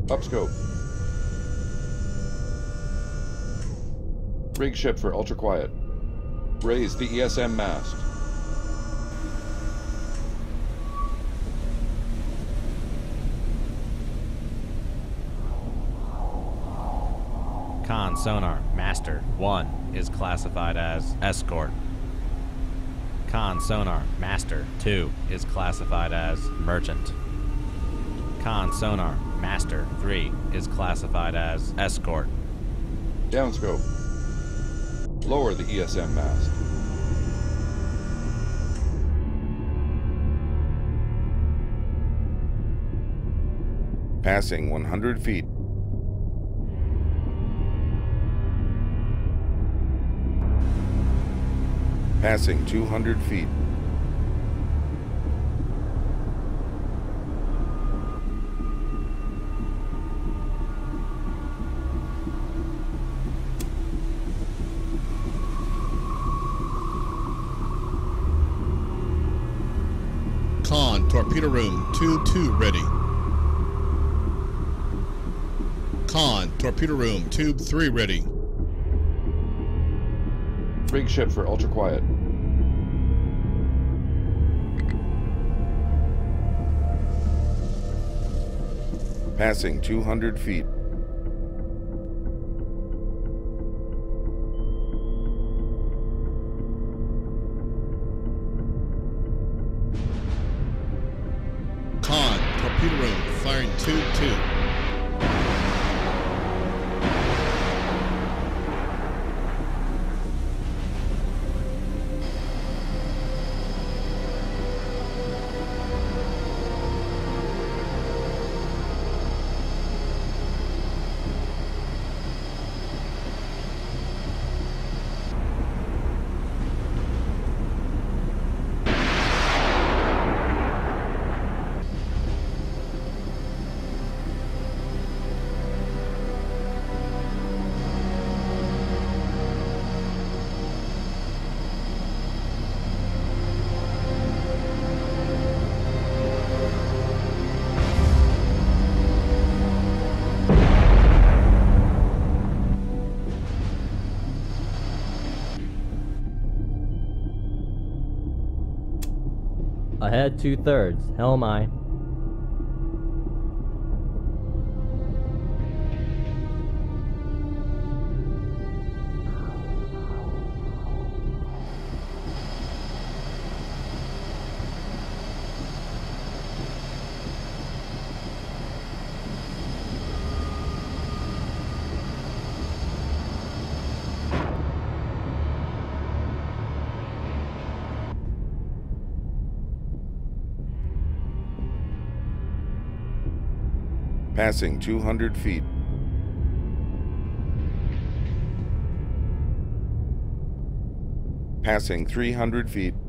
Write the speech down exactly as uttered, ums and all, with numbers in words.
Upscope. Rig ship for ultra quiet. Raise the E S M mast. Con sonar master one is classified as escort. Con sonar master two is classified as merchant. Con sonar master three is classified as escort. Downscope. Lower the E S M mast. Passing one hundred feet. Passing two hundred feet. Con, torpedo room, tube two ready. Con, torpedo room, tube three ready. Rig ship for ultra quiet. Passing two hundred feet. Con, torpedo room, firing tube two. Ahead two-thirds, helm aye. Passing two hundred feet. Passing three hundred feet.